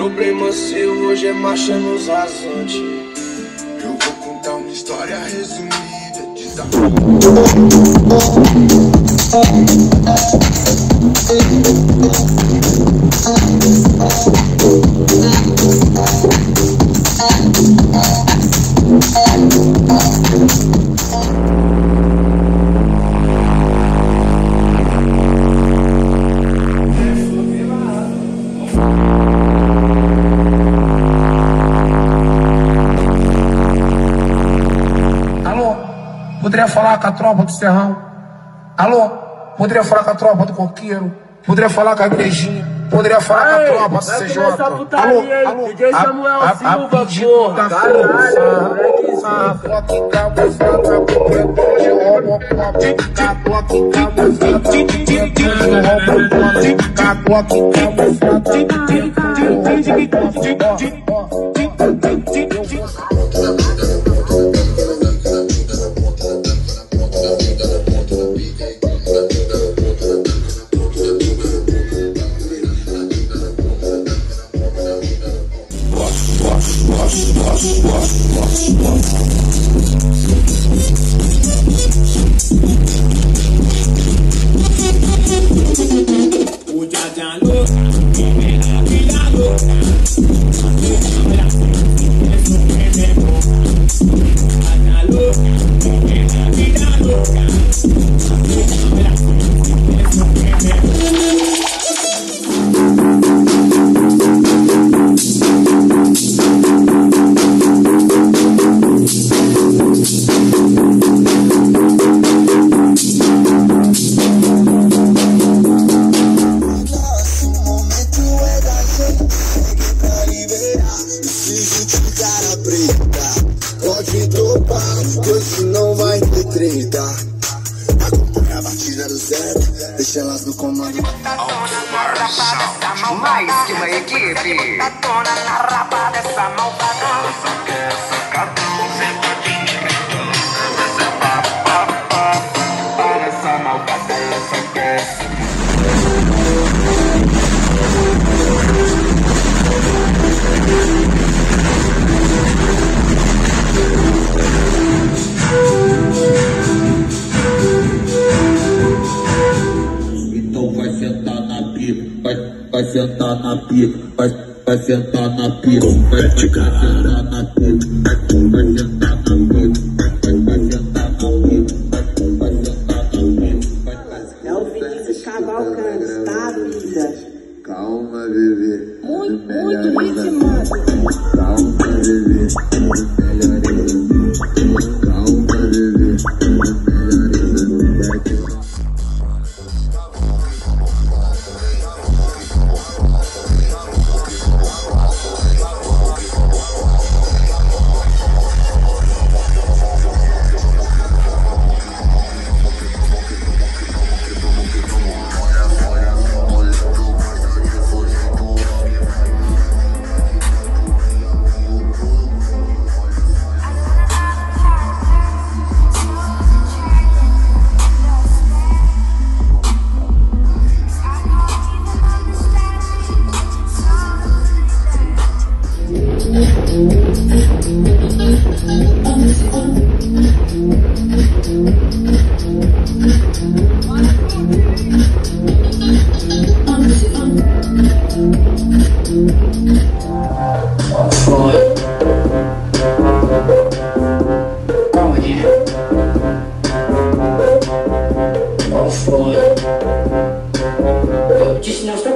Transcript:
problema seu hoje é marcha nos rasantes. Eu vou contar uma história resumida de Poderia falar com a tropa do Serrão? Alô? Poderia falar com a tropa do Coqueiro? Poderia falar com a igrejinha? Poderia falar com a tropa do CJ? Alô? DJ Samuel Silva, porra! Pode topar, que hoje não vai ter treta. Acompanha a batida do Zé, deixa elas no comando. Mais que uma equipe. Tatona na rapa dessa malvada. Só quer sacadão, sentadinha. Para essa malvada, ela só quer. Então vai sentar na pica, vai sentar na pica, vai sentar na pica, vai sentar na pica, vai sentar na pica, vai sentar na pica, vai sentar na pica. É o Vinícius Cavalcante, tá, Luísa? Calma, bebê. Muito ritmado. Calma, bebê. Calma, bebê. Eu disse, não estou